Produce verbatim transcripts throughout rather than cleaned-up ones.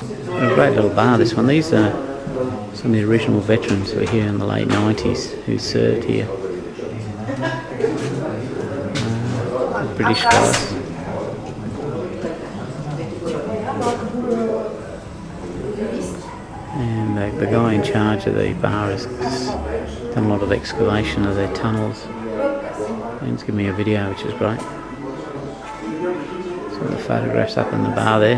A great little bar, this one. These are some of the original veterans who were here in the late nineties who served here. Uh, British guys. And the, the guy in charge of the bar has done a lot of excavation of their tunnels. And he's given me a video, which is great. Some of the photographs up in the bar there.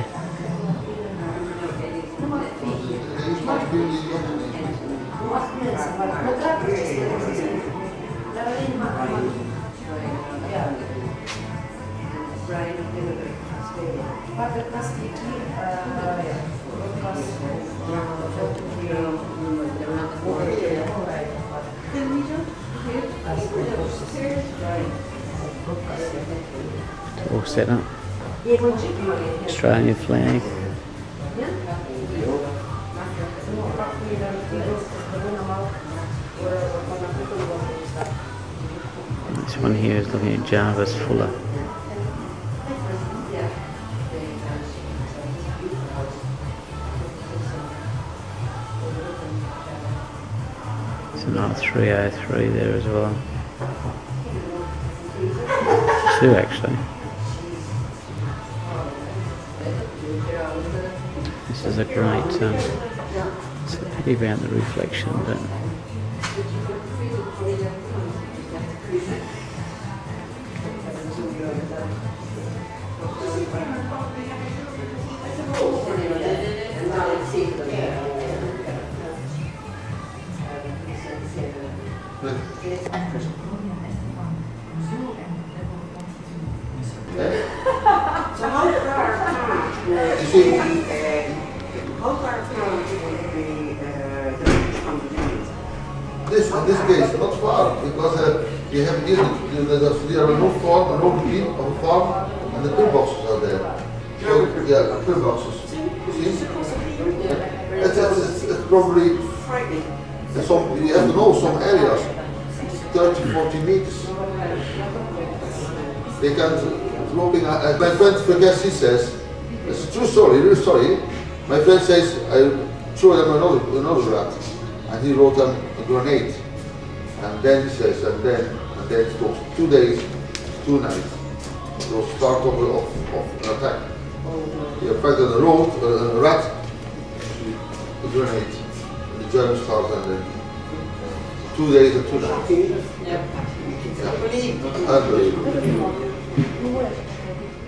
It's all set up. Australian flag. This one here is looking at Jarvis Fuller. It's another three oh three there as well. Two actually. This is a great, um, it's a pity about the reflection, but So how far you see, how far from the from the This, in this case, not far, because uh, you have here, the, the, the, there are no farm, an old bean of a farm, and the pillboxes are there. So, yeah, pillboxes. See? It's, it's, it's probably, some, you have to know some areas, thirty, forty meters. They can, looking at, my friend Fergessi says, it's a true story, real story. My friend says, I threw them another, another rat, and he wrote them a grenade. And then he says, and then, and then it took two days, two nights. It was start of, of, of an attack. He affected the road, uh, a rat, a grenade. And the Germans started, and then two days and two nights. Yeah. Yeah. Unbelievable.